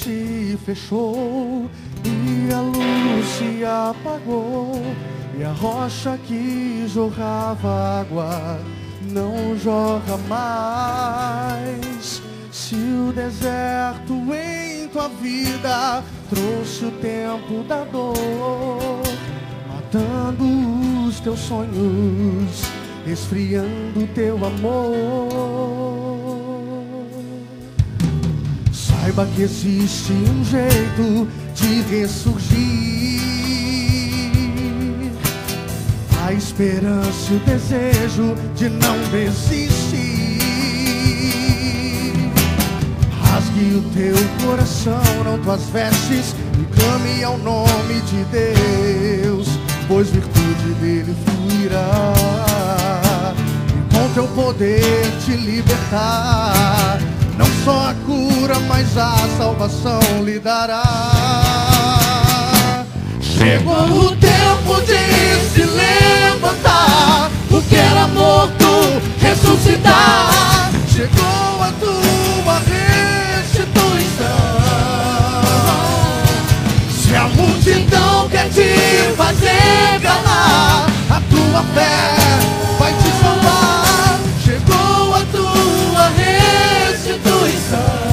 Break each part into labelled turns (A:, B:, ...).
A: se fechou e a luz se apagou, e a rocha que jorrava água não jorra mais. Se o deserto em tua vida trouxe o tempo da dor, matando os teus sonhos, esfriando teu amor, saiba que existe um jeito de ressurgir. A esperança e o desejo de não desistir. Rasgue o teu coração, não tuas vestes, e clame ao nome de Deus, pois virtude dele fluirá, e com teu poder te libertar. Não só a cura, mas a salvação lhe dará. Chegou o tempo de se levantar, o que era morto ressuscitar. Chegou a tua restituição. Se a multidão quer te fazer calar, a tua fé vai te salvar. Chegou a tua restituição.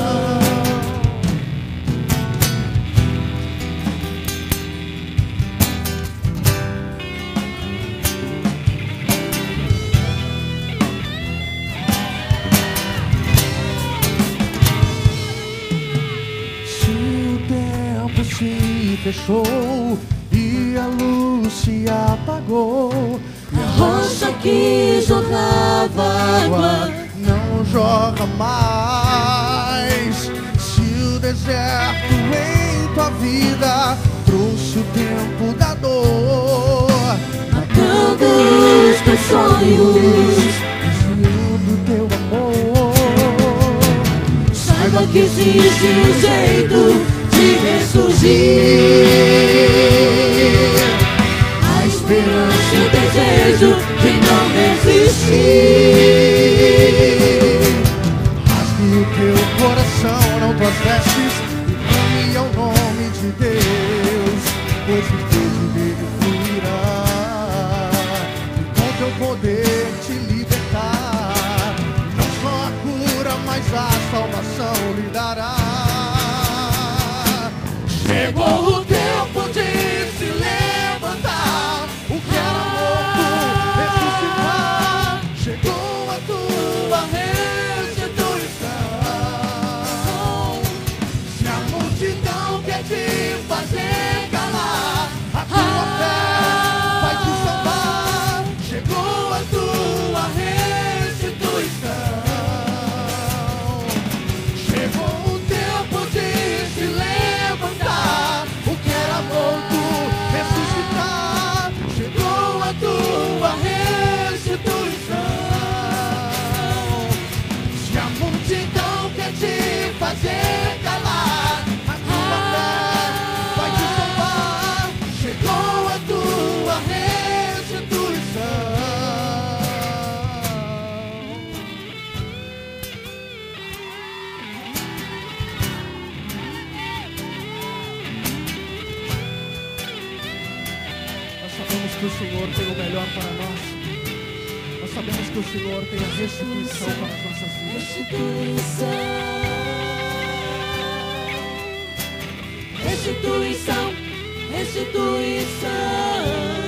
A: Se fechou e a luz se apagou,
B: a rocha que jorrava água
A: não jorra mais. Se o deserto em tua vida trouxe o tempo da dor,
B: matando os teus sonhos,
A: desviando teu amor,
B: saiba que existe um jeito de ressurgir. A esperança e o desejo de não desistir.
A: Rasgue o teu coração, não tuas vestes, e clame ao nome de Deus, pois virtude dele fluirá, e com teu poder te libertar. Não só a cura, mas a salvação lhe dará. Chegou o tempo de se levantar, o que era morto ressuscitar. Chegou a tua restituição. Se a multidão quer te fazer calar, a tua fé vai te salvar. Chegou a tua restituição. Chegou o tempo de se levantar, o que era morto ressuscitar. Chegou a tua restituição. Se a multidão quer te fazer calar, a tua fé vai te salvar. Chegou a tua restituição. Nós sabemos que o Senhor tem o melhor para nós. Nós sabemos que o Senhor tem a restituição para as nossas vidas.
B: Restituição, restituição,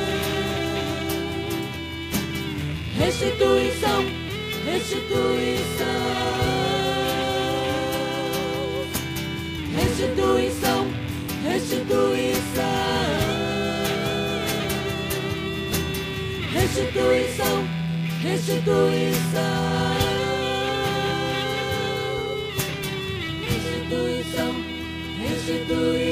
B: restituição, restituição, restituição, restituição, restituição, restituição, restituição, restituição.